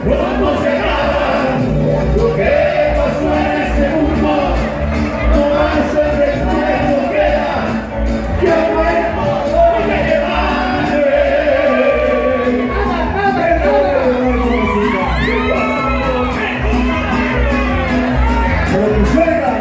no se nada. Lo que pasó en ese mundo no más el recuerdo queda, que ha muerto por llevarme. Pero tu suegra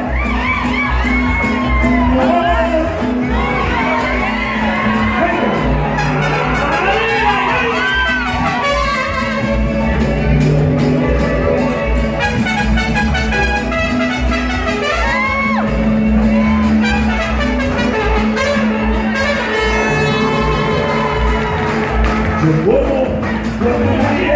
yo como cuando nadie